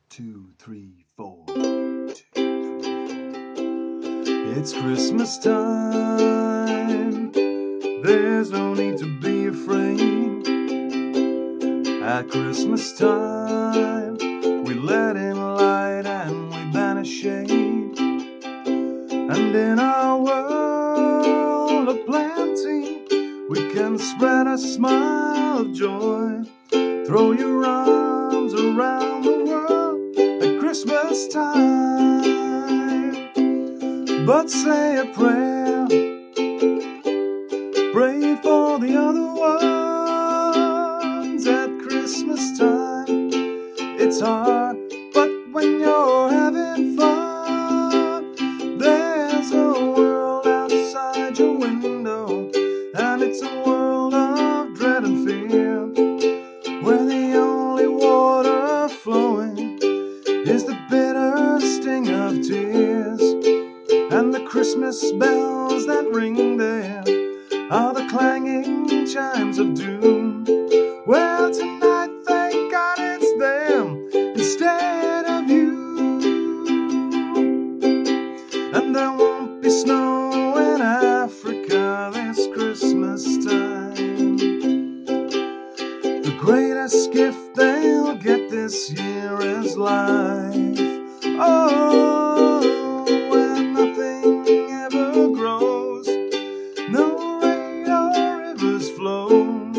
2, 3, 4. 2, 3, 4. It's Christmas time. There's no need to be afraid. At Christmas time, we let in light and we banish shade. And in our world of plenty, we can spread a smile of joy. Throw your arms around the world at Christmas time. But say a prayer, pray for the other ones at Christmas time. It's hard, but when you're having fun, there's a world outside your window, and it's a world of dread and fear, where the only water flowing is the bitter sting of tears. And the Christmas bells that ring there are the clanging chimes of doom. Well, tonight, thank God it's them instead of you. And there won't be snow in Africa this Christmas time. The greatest gift they'll get this year is life. Oh, where nothing ever grows, no rain or rivers flow.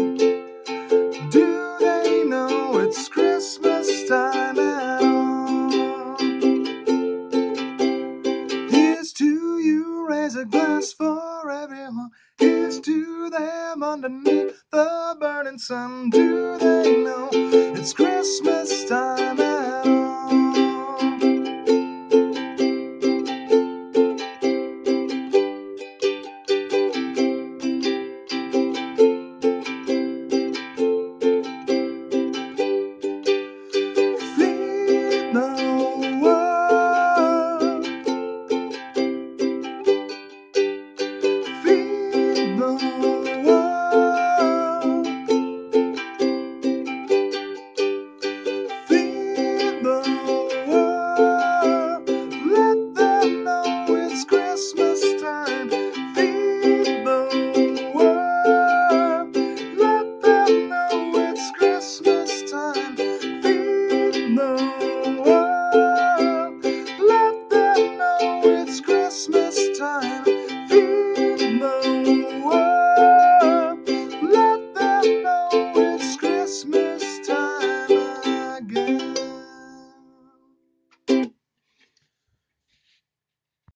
Do they know it's Christmas time at all? Here's to you, raise a glass for everyone. Here's to them underneath the burning sun. Do